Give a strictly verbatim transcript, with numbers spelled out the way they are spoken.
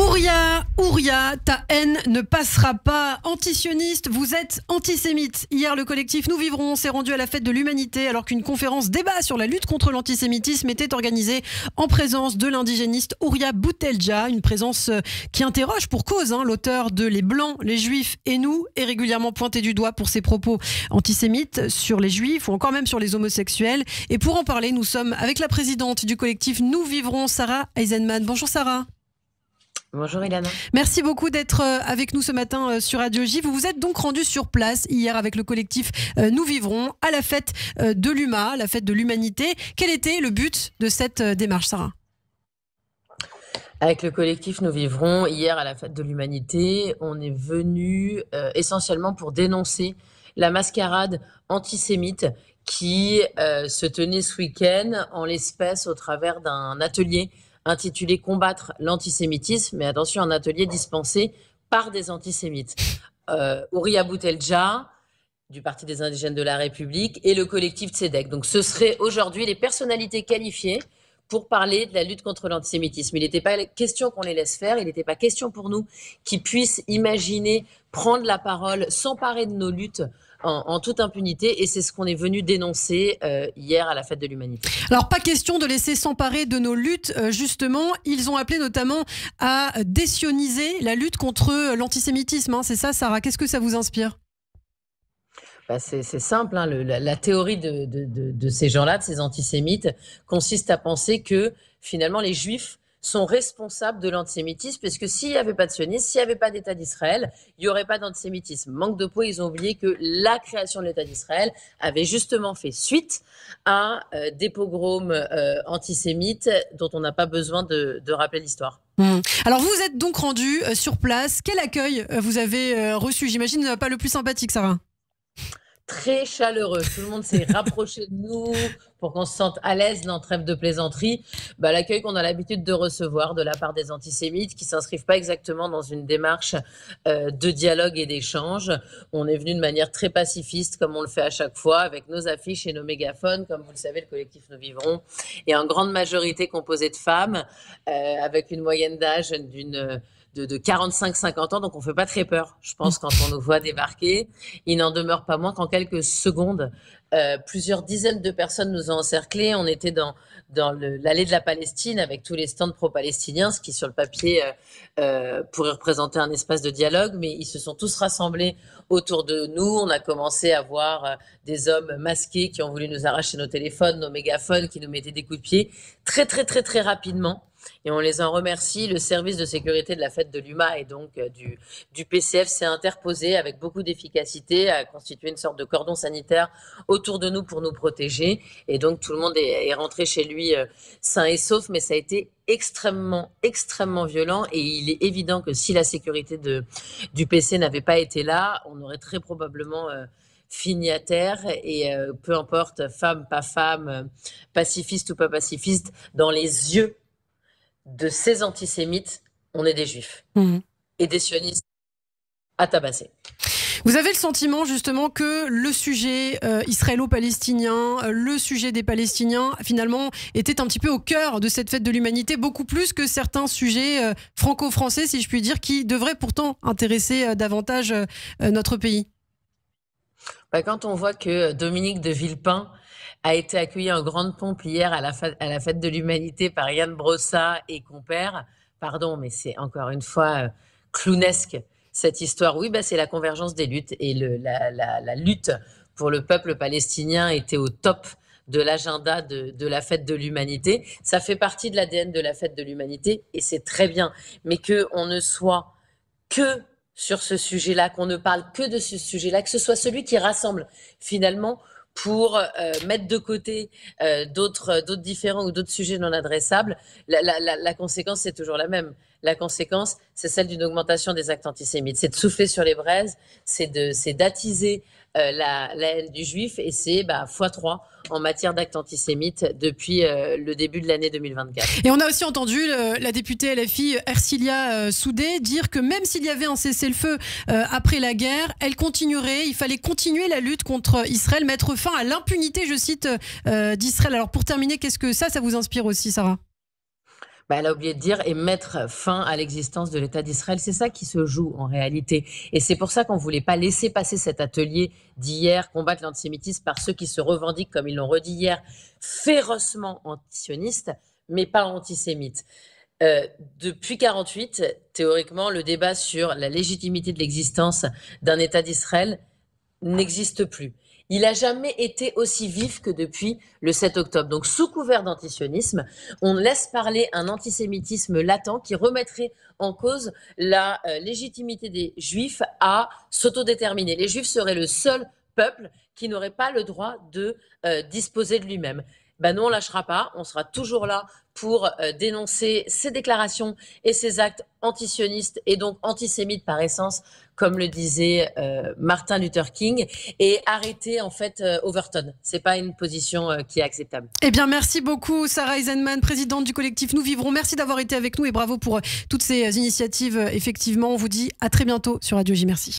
Ouria, Ouria, ta haine ne passera pas. Antisioniste, vous êtes antisémite. Hier, le collectif Nous Vivrons s'est rendu à la fête de l'humanité alors qu'une conférence débat sur la lutte contre l'antisémitisme était organisée en présence de l'indigéniste Ouria Boutelja. Une présence qui interroge pour cause. Hein, l'auteur de Les Blancs, les Juifs et nous est régulièrement pointé du doigt pour ses propos antisémites sur les Juifs ou encore même sur les homosexuels. Et pour en parler, nous sommes avec la présidente du collectif Nous Vivrons, Sarah Eisenman. Bonjour Sarah. Bonjour Ilana. Merci beaucoup d'être avec nous ce matin sur Radio J. Vous vous êtes donc rendu sur place hier avec le collectif Nous Vivrons à la fête de l'U M A, la fête de l'humanité. Quel était le but de cette démarche, Sarah ? Avec le collectif Nous Vivrons, hier à la fête de l'humanité, on est venu euh, essentiellement pour dénoncer la mascarade antisémite qui euh, se tenait ce week-end en l'espèce au travers d'un atelier intitulé « Combattre l'antisémitisme », mais attention, un atelier dispensé par des antisémites. Euh, Ouria Boutelja, du Parti des indigènes de la République, et le collectif Tzedek. Donc ce seraient aujourd'hui les personnalités qualifiées pour parler de la lutte contre l'antisémitisme. Il n'était pas question qu'on les laisse faire, il n'était pas question pour nous qu'ils puissent imaginer prendre la parole, s'emparer de nos luttes en, en toute impunité, et c'est ce qu'on est venu dénoncer euh, hier à la fête de l'humanité. Alors pas question de laisser s'emparer de nos luttes, euh, justement, ils ont appelé notamment à désioniser la lutte contre l'antisémitisme, hein. C'est ça Sarah, qu'est-ce que ça vous inspire ? Bah c'est, c'est simple, hein, le, la, la théorie de, de, de, de ces gens-là, de ces antisémites, consiste à penser que finalement les Juifs sont responsables de l'antisémitisme, parce que s'il n'y avait pas de sionisme, s'il n'y avait pas d'État d'Israël, il n'y aurait pas d'antisémitisme. Manque de peau, ils ont oublié que la création de l'État d'Israël avait justement fait suite à euh, des pogroms euh, antisémites dont on n'a pas besoin de, de rappeler l'histoire. Mmh. Alors vous êtes donc rendu euh, sur place. Quel accueil euh, vous avez euh, reçu ? J'imagine euh, pas le plus sympathique, Sarah. Très chaleureux. Tout le monde s'est rapproché de nous pour qu'on se sente à l'aise dans trêve de plaisanterie. Bah, l'accueil qu'on a l'habitude de recevoir de la part des antisémites qui ne s'inscrivent pas exactement dans une démarche euh, de dialogue et d'échange. On est venu de manière très pacifiste, comme on le fait à chaque fois, avec nos affiches et nos mégaphones. Comme vous le savez, le collectif Nous Vivrons est en grande majorité composé de femmes, euh, avec une moyenne d'âge d'une... de, de quarante-cinq à cinquante ans, donc on ne fait pas très peur, je pense, quand on nous voit débarquer. Il n'en demeure pas moins qu'en quelques secondes, euh, plusieurs dizaines de personnes nous ont encerclés. On était dans, dans le, l'allée de la Palestine avec tous les stands pro-palestiniens, ce qui, sur le papier, euh, euh, pourrait représenter un espace de dialogue, mais ils se sont tous rassemblés autour de nous. On a commencé à voir euh, des hommes masqués qui ont voulu nous arracher nos téléphones, nos mégaphones, qui nous mettaient des coups de pied, très, très, très, très rapidement. Et on les en remercie. Le service de sécurité de la fête de l'U M A et donc euh, du, du P C F s'est interposé avec beaucoup d'efficacité, a constitué une sorte de cordon sanitaire autour de nous pour nous protéger. Et donc tout le monde est, est rentré chez lui euh, sain et sauf, mais ça a été extrêmement, extrêmement violent. Et il est évident que si la sécurité de, du P C n'avait pas été là, on aurait très probablement... Euh, fini à terre, et euh, peu importe, femme, pas femme, euh, pacifiste ou pas pacifiste, dans les yeux de ces antisémites, on est des juifs mmh. et des sionistes à tabasser. Vous avez le sentiment justement que le sujet euh, israélo-palestinien, euh, le sujet des Palestiniens, finalement, était un petit peu au cœur de cette fête de l'humanité, beaucoup plus que certains sujets euh, franco-français, si je puis dire, qui devraient pourtant intéresser euh, davantage euh, notre pays. Bah, quand on voit que Dominique de Villepin a été accueilli en grande pompe hier à la, fa- à la fête de l'humanité par Yann Brossa et compère, pardon, mais c'est encore une fois euh, clownesque cette histoire. Oui, bah, c'est la convergence des luttes, et le, la, la, la lutte pour le peuple palestinien était au top de l'agenda de, de la fête de l'humanité. Ça fait partie de l'A D N de la fête de l'humanité, et c'est très bien, mais qu'on ne soit que sur ce sujet-là, qu'on ne parle que de ce sujet-là, que ce soit celui qui rassemble finalement pour euh, mettre de côté euh, d'autres, d'autres différents ou d'autres sujets non adressables. La, la, la, la conséquence, c'est toujours la même. La conséquence, c'est celle d'une augmentation des actes antisémites. C'est de souffler sur les braises, c'est, de, c'est d'attiser euh, la, la haine du juif, et c'est bah, fois trois en matière d'actes antisémites depuis euh, le début de l'année deux mille vingt-quatre. Et on a aussi entendu le, la députée L F I Ercilia euh, Soudé dire que même s'il y avait un cessez-le-feu euh, après la guerre, elle continuerait, il fallait continuer la lutte contre Israël, mettre fin à l'impunité, je cite, euh, d'Israël. Alors pour terminer, qu'est-ce que ça, ça vous inspire aussi, Sarah ? Bah, elle a oublié de dire et mettre fin à l'existence de l'État d'Israël. C'est ça qui se joue en réalité. Et c'est pour ça qu'on ne voulait pas laisser passer cet atelier d'hier, combattre l'antisémitisme par ceux qui se revendiquent, comme ils l'ont redit hier, férocement antisionistes, mais pas antisémites. Euh, depuis quarante-huit, théoriquement, le débat sur la légitimité de l'existence d'un État d'Israël n'existe plus. Il n'a jamais été aussi vif que depuis le sept octobre. Donc, sous couvert d'antisionisme, on laisse parler un antisémitisme latent qui remettrait en cause la euh, légitimité des Juifs à s'autodéterminer. Les Juifs seraient le seul peuple qui n'aurait pas le droit de euh, disposer de lui-même. Ben nous, on ne lâchera pas, on sera toujours là pour euh, dénoncer ces déclarations et ces actes antisionistes et donc antisémites par essence, comme le disait euh, Martin Luther King, et arrêter en fait euh, Overton. C'est pas une position euh, qui est acceptable. Eh bien, merci beaucoup Sarah Eisenman, présidente du collectif Nous Vivrons. Merci d'avoir été avec nous et bravo pour toutes ces initiatives. Effectivement, on vous dit à très bientôt sur Radio J. Merci.